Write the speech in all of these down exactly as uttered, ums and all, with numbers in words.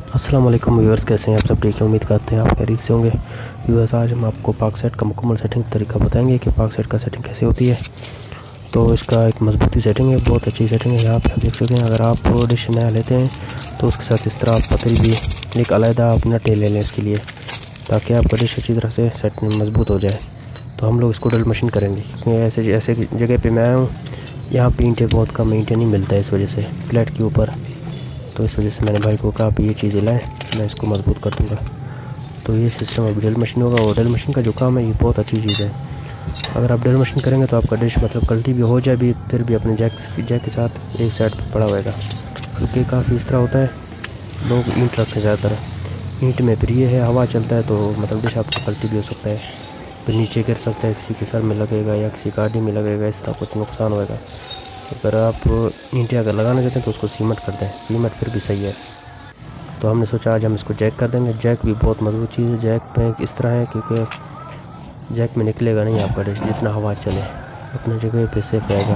अस्सलाम वालेकुम व्यूअर्स, कैसे हैं आप सब? ठीक है, उम्मीद करते हैं आप खैरियत से होंगे। व्यूअर्स, आज हम आपको पाक सेट का मुकम्मल सेटिंग तरीका बताएंगे कि पाक सेट का सेटिंग कैसे होती है। तो इसका एक मजबूती सेटिंग है, बहुत अच्छी सेटिंग है। यहाँ पे आप देख सकते हैं, अगर आप डिश नया लेते हैं तो उसके साथ इस तरह आप पतली भी एक अलहदा अपना टेल ले लें इसके लिए, ताकि आपका डिश अच्छी तरह से सेट मजबूत हो जाए। तो हम लोग इसको ड्रिल मशीन करेंगे, क्योंकि ऐसे ऐसे जगह पर मैं आया हूँ, यहाँ पर ईंटें बहुत कम ईंटें नहीं मिलता है इस वजह से फ्लैट के ऊपर। तो इस वजह से मैंने भाई को कहा आप ये चीज़ें लाएँ, मैं इसको मजबूत कर दूँगा। तो ये सिस्टम अब ड्रिल मशीन होगा, और ड्रिल मशीन का जो काम है ये बहुत अच्छी चीज़ है। अगर आप ड्रिल मशीन करेंगे तो आपका डिश मतलब गलती भी हो जाए भी फिर भी अपने जैक जैक के साथ एक साइड पर पड़ा होगा, क्योंकि काफ़ी इस तरह होता है लोग ईंट रखते हैं ज़्यादातर, ईंट में फिर ये है हवा चलता है तो मतलब डिश आपको गलती भी हो सकता है, फिर नीचे गिर सकता है, किसी के सर में लगेगा या किसी गाड़ी में लगेगा, इस तरह कुछ नुकसान होगा। अगर आप ईंटें अगर लगाना चाहते हैं तो उसको सीमेंट कर दें, सीमेंट फिर भी सही है। तो हमने सोचा आज हम इसको जैक कर देंगे। जैक भी बहुत मजबूत चीज़ है। जैक में इस तरह है क्योंकि जैक में निकलेगा नहीं आपका डिश, जितना हवा चले अपनी जगह पे सेफ रहेगा।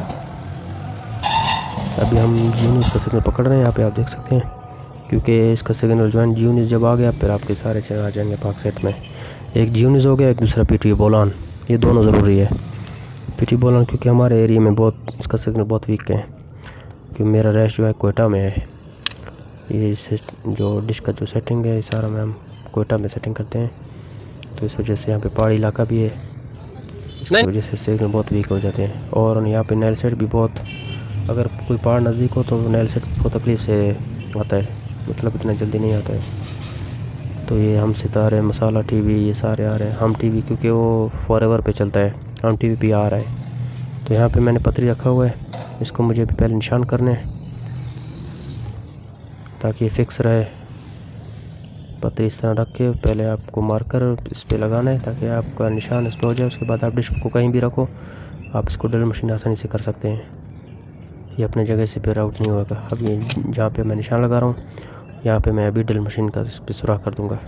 अभी हम जीनिस का सिग्नल पकड़ रहे हैं, यहाँ पे आप देख सकते हैं, क्योंकि इसका सिग्नल ज्वाइन जीनिस जब आ गया फिर आपके सारे चेहरे आ जाएंगे पाक सेट में। एक जीनिस हो गया, एक दूसरा पी टी बोलान, ये दोनों ज़रूरी है। पी टी बोलान क्योंकि हमारे एरिया में बहुत इसका सिग्नल बहुत वीक है, क्योंकि मेरा रैश जो है कोयटा में है। ये जो डिश का जो सेटिंग है सारा में हम कोयटा में सेटिंग करते हैं, तो इस वजह से यहाँ पे पहाड़ी इलाका भी है, इसकी वजह से सिग्नल बहुत वीक हो जाते हैं। और यहाँ पे नेल सेट भी बहुत, अगर कोई पहाड़ नज़दीक हो तो नेल सेट बहुत तकलीफ से आता है, मतलब इतना जल्दी नहीं आता है। तो ये हम सितारे, मसाला टीवी, ये सारे आ रहे हैं। हम टीवी क्योंकि वो फॉरएवर पे चलता है, हम टीवी पे आ रहा है। तो यहाँ पे मैंने पतरी रखा हुआ है, इसको मुझे भी पहले निशान करने हैं ताकि ये फिक्स रहे। पतरी इस तरह रख के पहले आपको मार्कर इस पे लगाना है ताकि आपका निशान इस पर हो जाए। उसके बाद आप डिश को कहीं भी रखो, आप इसको ड्रिल मशीन आसानी से कर सकते हैं, ये अपने जगह से फिर आउट नहीं होगा। अब ये जहाँ पे मैं निशान लगा रहा हूँ यहाँ पे मैं अभी ड्रिल मशीन का इस पर सुराख कर दूँगा,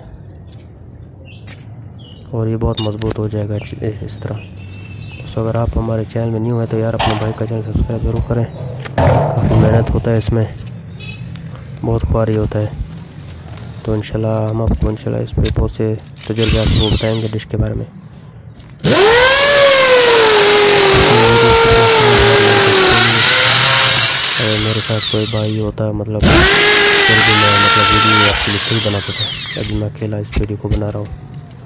और ये बहुत मजबूत हो जाएगा इस तरह। तो अगर आप हमारे चैनल में न्यू है तो यार अपने भाई का चैनल सब्सक्राइब ज़रूर करें, काफ़ी मेहनत होता है इसमें, बहुत ख्वारी होता है। तो इंशाल्लाह हम आपको इंशाल्लाह इस पर बहुत से तजुर्बे वो बताएंगे डिश के बारे में। अगर मेरे साथ कोई भाई होता मतलब फिर भी मैं मतलब वीडियो आपके लिए सही बना सकता। अभी मैं अकेला इस वीडियो को बना रहा हूँ।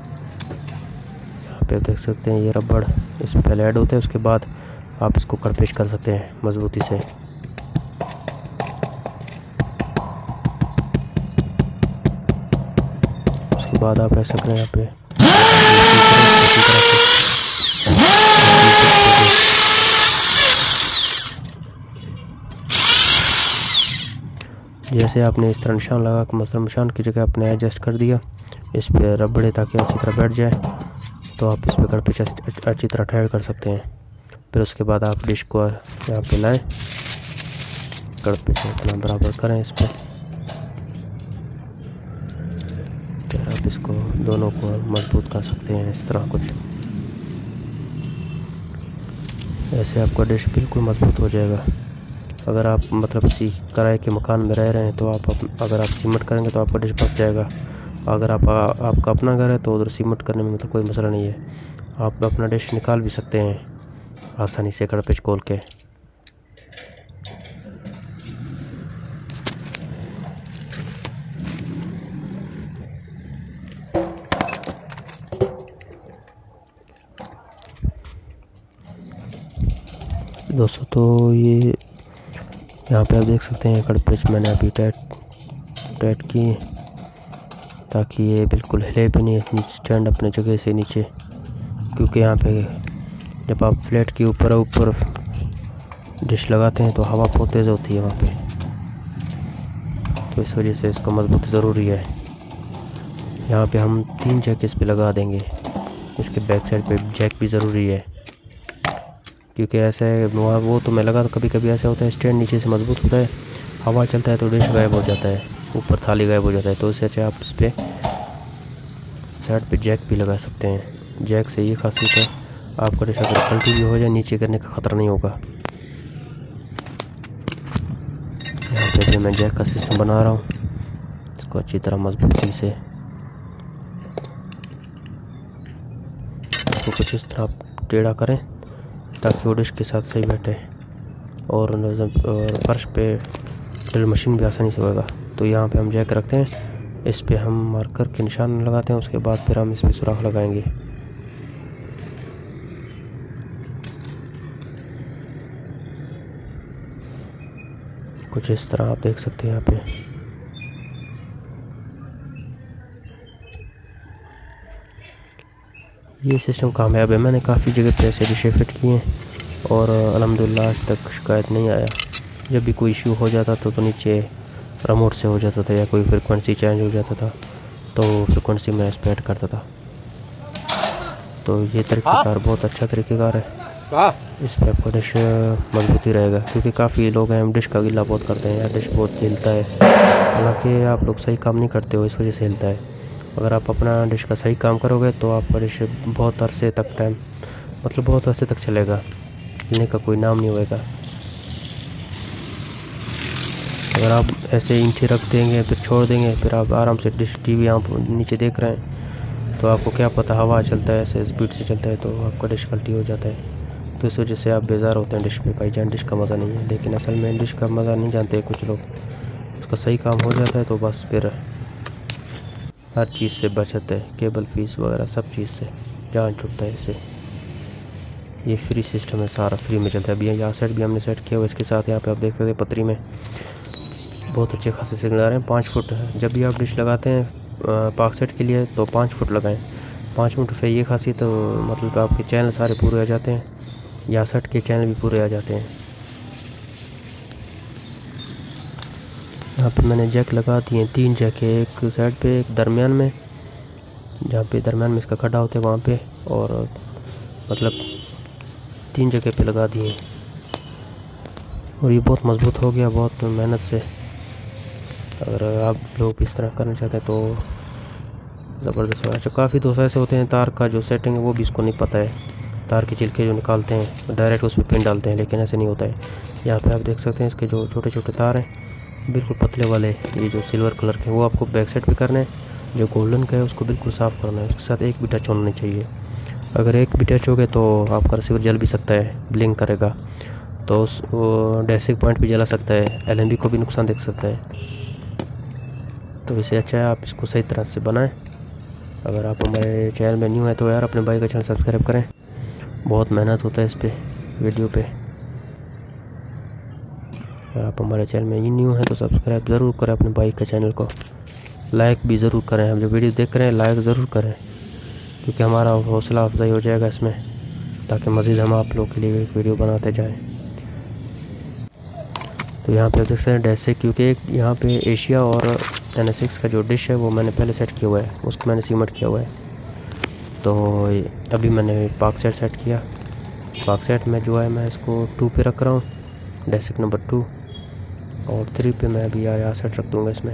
यहाँ पे देख सकते हैं ये रबड़ इस पर पहले ऐड होते हैं, उसके बाद आप इसको कड़पेश कर सकते हैं मजबूती से। उसके बाद आप ऐसा करें, यहाँ पे जैसे आपने इस तरह निशान लगा कर मतलब निशान की जगह आपने एडजस्ट कर दिया इस पे रबड़े ताकि अच्छी तरह बैठ जाए, तो आप इस पर कड़पेश अच्छी तरह टाइट कर सकते हैं। फिर उसके बाद आप डिश को यहाँ पे लाएं, कड़पेश इतना बराबर करें इस पर, फिर आप इसको दोनों को मजबूत कर सकते हैं इस तरह कुछ। ऐसे आपका डिश बिल्कुल मजबूत हो जाएगा। अगर आप मतलब किसी किराए के मकान में रह रहे हैं तो आप अगर आप सीमेंट करेंगे तो आपका डिश फंस जाएगा। अगर आप आपका अपना घर है तो उधर सीमेंट करने में मतलब कोई मसला नहीं है, आप अपना डिश निकाल भी सकते हैं आसानी से कड़पेश खोल के। दोस्तों तो ये यहाँ पे आप देख सकते हैं कड़पेश मैंने अभी टाइट टाइट की ताकि ये बिल्कुल हिले भी नहीं, स्टैंड अपने जगह से नीचे, क्योंकि यहाँ पे जब आप फ्लैट के ऊपर ऊपर डिश लगाते हैं तो हवा बहुत तेज़ होती है वहाँ पे, तो इस वजह से इसका मजबूती ज़रूरी है। यहाँ पे हम तीन जैक इस पे लगा देंगे, इसके बैक साइड पे जैक भी ज़रूरी है, क्योंकि ऐसा है वहाँ वो तो मैं लगा तो कभी कभी ऐसा होता है स्टैंड नीचे से मजबूत होता है, हवा चलता है तो डिश गायब हो जाता है, ऊपर थाली गायब हो जाता है। तो इससे अच्छा आप इस पर साइड पे जैक भी लगा सकते हैं। जैक से ये खासियत है आपका डिश अगर पलटी भी हो जाए नीचे गिरने का ख़तरा नहीं होगा। यहाँ पे भी मैं जैक का सिस्टम बना रहा हूँ, इसको अच्छी तरह मजबूती से इसको कुछ इस तरह टेढ़ा करें ताकि वो डिश के साथ सही बैठे और और फर्श पे ड्रिल मशीन भी आसानी से होगा। तो यहाँ पे हम जैक रखते हैं, इस पे हम मार्कर के निशान लगाते हैं, उसके बाद फिर हम इस पे सुराख लगाएंगे। कुछ इस तरह आप देख सकते हैं यहाँ पे। ये सिस्टम कामयाब है, मैंने काफ़ी जगह पे ऐसे डिशे फिट किए हैं और अल्हम्दुलिल्लाह आज तक शिकायत नहीं आया। जब भी कोई इशू हो जाता था तो नीचे रिमोट से हो जाता था या कोई फ्रिक्वेंसी चेंज हो जाता था तो फ्रिक्वेंसी में स्पेड करता था। तो ये तरीक़ेकार बहुत अच्छा तरीक़ेकार है, इस पर आपका डिश मजबूती रहेगा, क्योंकि काफ़ी लोग हैं डिश का गिला बहुत करते हैं या डिश बहुत हिलता है, हालांकि आप लोग सही काम नहीं करते हो, इस वजह से हिलता है। अगर आप अपना डिश का सही काम करोगे तो आपका डिश बहुत अरसे तक टाइम मतलब बहुत अरसे तक चलेगा, हिलने का कोई नाम नहीं होगा। अगर आप ऐसे इंची रख देंगे फिर छोड़ देंगे, फिर आप आराम से डिश टीवी आप नीचे देख रहे हैं तो आपको क्या पता हवा चलता है ऐसे स्पीड से चलता है तो आपका डिश गलती हो जाता है। तो इस वजह से आप बेजार होते हैं डिश पे, भाईजान डिश का मज़ा नहीं है। लेकिन असल में डिश का मज़ा नहीं जानते कुछ लोग, उसका सही काम हो जाता है तो बस फिर हर चीज़ से बचत है, केबल फीस वगैरह सब चीज़ से जान छुटता है इससे। ये फ्री सिस्टम है, सारा फ्री में चलता है। अभी यहाँ सेट भी हमने सेट किया हुआ, इसके साथ यहाँ पे आप देख सकते हैं पतरी में बहुत अच्छे खासे सिग्नल आ रहे हैं। पाँच फुट है, जब भी आप डिश लगाते हैं पाक सेट के लिए तो पाँच फुट लगाएं। पाँच फुट पे ये खासी तो मतलब आपके चैनल सारे पूरे आ जाते हैं, या सेट के चैनल भी पूरे आ जाते हैं। यहाँ पे मैंने जैक लगा दिए, तीन जैक है, एक साइड पे एक दरमियान में, जहाँ पे दरमियान में इसका खड्डा होता है वहाँ पे, और मतलब तीन जगह पे लगा दिए और ये बहुत मजबूत हो गया बहुत मेहनत से। अगर आप लोग इस तरह करना चाहते हैं तो ज़बरदस्त है। अच्छा, काफ़ी दोस्त ऐसे होते हैं तार का जो सेटिंग है वो भी इसको नहीं पता है, तार के छिलके जो निकालते हैं डायरेक्ट उस पर पिन डालते हैं, लेकिन ऐसे नहीं होता है। यहाँ पे आप देख सकते हैं इसके जो छोटे छोटे तार हैं बिल्कुल पतले वाले, ये जो सिल्वर कलर के वो आपको बैक साइड पे करना है, जो गोल्डन का है उसको बिल्कुल साफ़ करना है, उसके साथ एक भी टच होना नहीं चाहिए। अगर एक भी टच हो गए तो आपका रिसीवर जल भी सकता है, ब्लिंक करेगा, तो उस डेसिक पॉइंट भी जला सकता है, एल एन बी को भी नुकसान देख सकता है। तो इससे अच्छा है आप इसको सही तरह से बनाएं। अगर आप हमारे चैनल में न्यू है तो यार अपने भाई का चैनल सब्सक्राइब करें, बहुत मेहनत होता है इस पे वीडियो पे। अगर आप हमारे चैनल में ही न्यू है तो सब्सक्राइब ज़रूर करें अपने भाई के चैनल को, लाइक भी ज़रूर करें, हम जो वीडियो देख रहे हैं लाइक ज़रूर करें, क्योंकि हमारा हौसला अफजाई हो जाएगा इसमें, ताकि मज़ीद हम आप लोग के लिए एक वीडियो बनाते जाएं। तो यहाँ पे देख सकते हैं डेस्क, क्योंकि एक यहाँ पे एशिया और एन एस एक्स का जो डिश है वो मैंने पहले सेट किया हुआ है, उसको मैंने सीमेंट किया हुआ है। तो अभी मैंने पाक सेट सेट किया, पाक सेट में जो है मैं इसको टू पे रख रहा हूँ, डेस्क नंबर टू, और थ्री पे मैं अभी आया सेट रख दूँगा। इसमें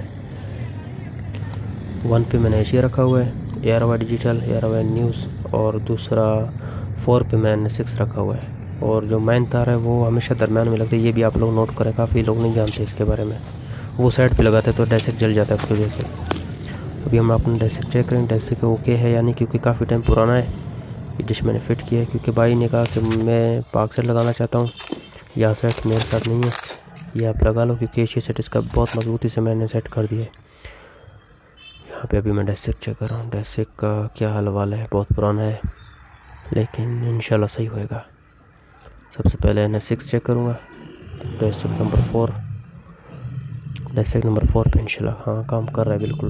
वन पे मैंने एशिया रखा हुआ है, एयरवा डिजिटल, एयरवा न्यूज़, और दूसरा फोर पे मैंने सिक्स रखा हुआ है। और जो मेन तार है वो हमेशा दरम्यान में लगता है, ये भी आप लोग नोट करें, काफ़ी लोग नहीं जानते इसके बारे में, वो साइड पे लगाते हैं तो डेस्क जल जाता है उसकी वजह से। अभी हम अपना डेस्क चेक करें डेस्क ओके है यानी, क्योंकि काफ़ी टाइम पुराना है ये डिश मैंने फ़िट किया है, क्योंकि भाई ने कहा कि मैं पाक सेट लगाना चाहता हूँ, यह सेट मेरे साथ नहीं है, ये आप लगा लो, क्योंकि ये सेट इसका बहुत मजबूती से मैंने सेट कर दिया है। यहाँ पे अभी मैं डेस्क चेक कर रहा हूँ, डेस्क का क्या हाल वाल है, बहुत पुराना है लेकिन इंशाल्लाह सही होएगा। सबसे पहले एन एस सिक्स चेक करूँगा, desk number four, desk number four पे इंशाल्लाह हाँ काम कर रहा है बिल्कुल।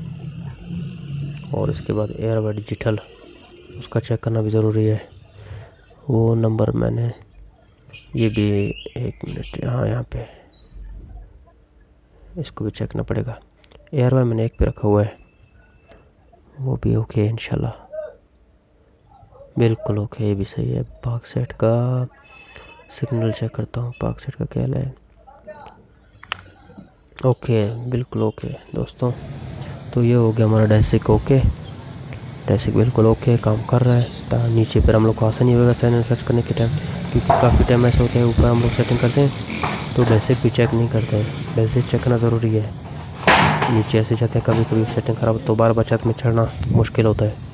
और इसके बाद एयरवा डिजिटल, उसका चेक करना भी ज़रूरी है, वो नंबर मैंने ये भी एक मिनट हाँ यहाँ पे इसको भी चेक करना पड़ेगा। एयरवा मैंने एक पे रखा हुआ है, वो भी ओके है इंशाल्लाह, बिल्कुल ओके, ये भी सही है। पाक सेट का सिग्नल चेक करता हूँ, पाक सेट का क्या है, ओके बिल्कुल ओके दोस्तों। तो ये हो गया हमारा डेस्क ओके, डेस्क बिल्कुल ओके काम कर रहा है। नीचे पर हम लोग को आसानी होगा चैनल सर्च करने के टाइम, क्योंकि काफ़ी टाइम ऐसे होते हैं ऊपर हम लोग सेटिंग करते हैं तो डेस्क भी चेक नहीं करते हैं, डेस्क चेक करना ज़रूरी है। नीचे ऐसे जाते हैं। कभी कभी सेटिंग ख़राब तो बार बार छत में चढ़ना मुश्किल होता है।